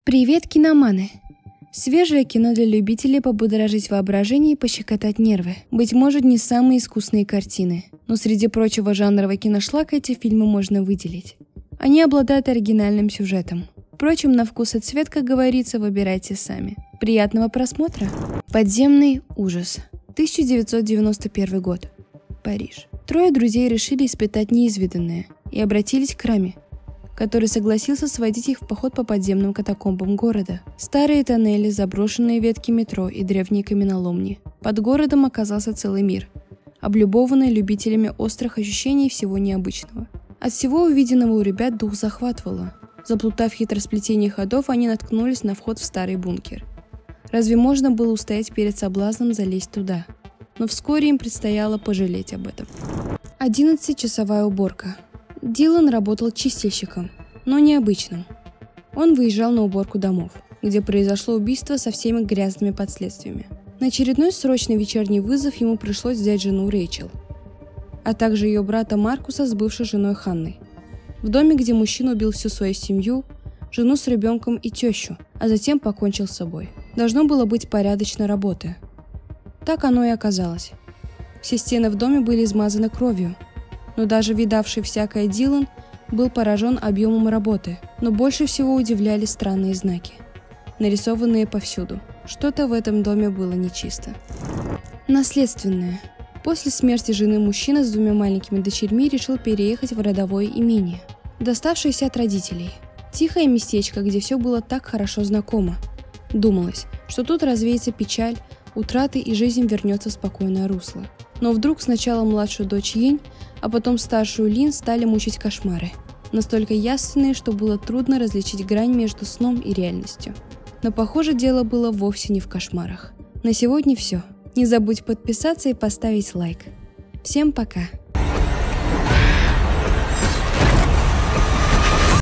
Привет, киноманы! Свежее кино для любителей побудоражить воображение и пощекотать нервы. Быть может, не самые искусные картины, но среди прочего жанрового киношлака эти фильмы можно выделить. Они обладают оригинальным сюжетом. Впрочем, на вкус и цвет, как говорится, выбирайте сами. Приятного просмотра! Подземный ужас. 1991 год. Париж. Трое друзей решили испытать неизведанное и обратились к Раме, который согласился сводить их в поход по подземным катакомбам города. Старые тоннели, заброшенные ветки метро и древние каменоломни. Под городом оказался целый мир, облюбованный любителями острых ощущений всего необычного. От всего увиденного у ребят дух захватывало. Заплутав в хитросплетении ходов, они наткнулись на вход в старый бункер. Разве можно было устоять перед соблазном залезть туда? Но вскоре им предстояло пожалеть об этом. 11-часовая уборка. Дилан работал чистильщиком, но необычным. Он выезжал на уборку домов, где произошло убийство со всеми грязными последствиями. На очередной срочный вечерний вызов ему пришлось взять жену Рэйчел, а также ее брата Маркуса с бывшей женой Ханной. В доме, где мужчина убил всю свою семью, жену с ребенком и тещу, а затем покончил с собой. Должно было быть порядочной работы. Так оно и оказалось. Все стены в доме были измазаны кровью, но даже видавший всякое Дилан был поражен объемом работы, но больше всего удивляли странные знаки, нарисованные повсюду. Что-то в этом доме было нечисто. Наследственное. После смерти жены мужчина с двумя маленькими дочерьми решил переехать в родовое имение, доставшееся от родителей. Тихое местечко, где все было так хорошо знакомо. Думалось, что тут развеется печаль, утраты и жизнь вернется в спокойное русло. Но вдруг сначала младшую дочь Йень, а потом старшую Лин стали мучить кошмары. Настолько явственные, что было трудно различить грань между сном и реальностью. Но, похоже, дело было вовсе не в кошмарах. На сегодня все. Не забудь подписаться и поставить лайк. Всем пока!